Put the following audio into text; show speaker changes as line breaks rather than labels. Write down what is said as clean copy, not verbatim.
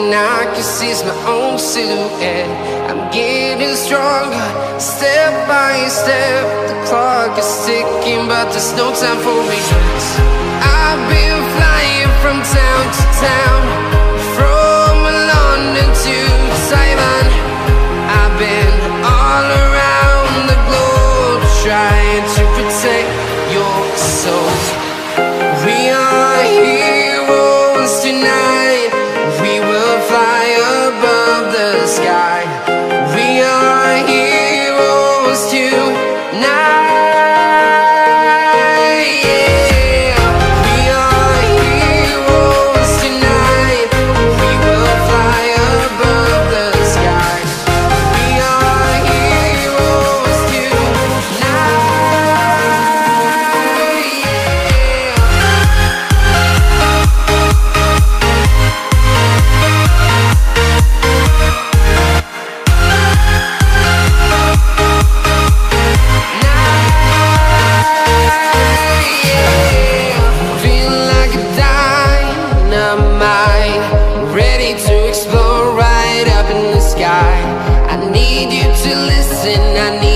and I can see my own silhouette. I'm getting stronger, step by step. The clock is ticking, but there's no time for regrets. I've been flying from town to town, from London to Taiwan. I've been all around the globe, trying to protect your soul. We are heroes tonight. We will fly above the sky. We are heroes tonight. I need you to listen, I need